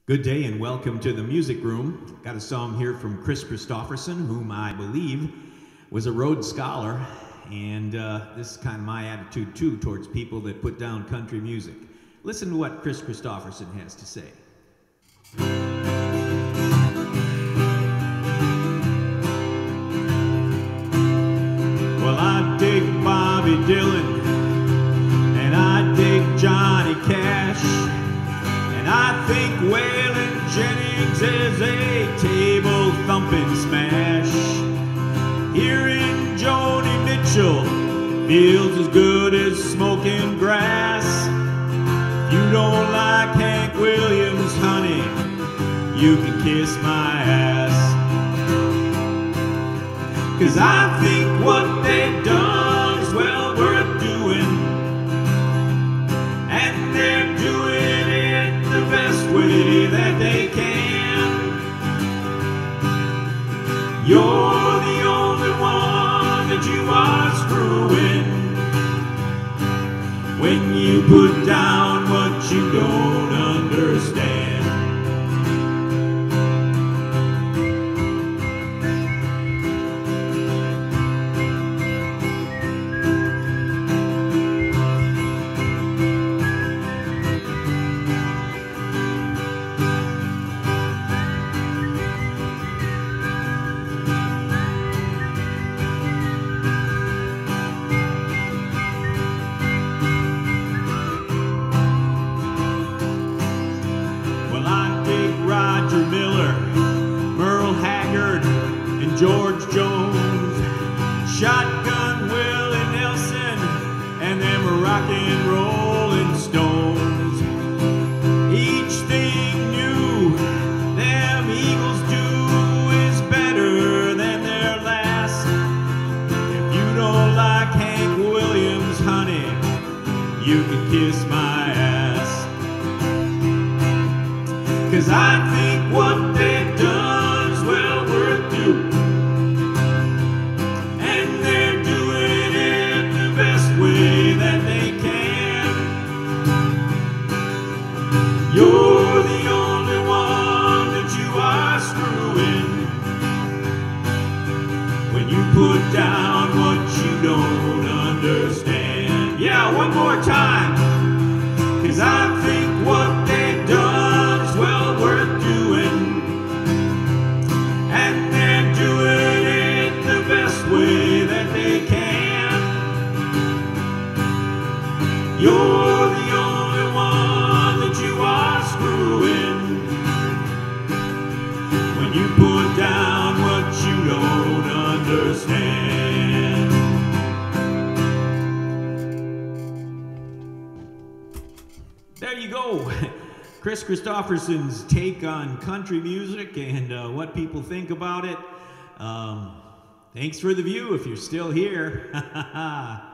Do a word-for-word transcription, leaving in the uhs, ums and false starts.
Good day and welcome to the Music Room. Got a song here from Kris Kristofferson, whom I believe was a Rhodes Scholar, and uh, this is kind of my attitude too towards people that put down country music. Listen to what Kris Kristofferson has to say. Well, I dig Bobby Dylan, and I dig Johnny Cash, and I think Waylon Jennings is a table thumping smash. Hearin Joni Mitchell feels as good as smoking grass. If you don't like Hank Williams, honey, you can kiss my ass. 'Cause I think what they've done is well worth doing, and they're doing it the best way that they can. You're the only one that you are screwing when you put down what you don't understand. George Jones, Shotgun Willie Nelson, and them rockin' rollin' stones. Each thing new them Eagles do is better than their last. If you don't like Hank Williams, honey, you can kiss my ass. 'Cause I think what they've done is well worth doing, you're the only one that you are screwing when you put down what you don't understand. Yeah, one more time. 'Cause I think what they've done is well worth doing, and they're doing it the best way that they can. You're the only one that you are screwing when you put down what you don't understand. There you go. Kris Kristofferson's take on country music and uh, what people think about it. Um, thanks for the view if you're still here.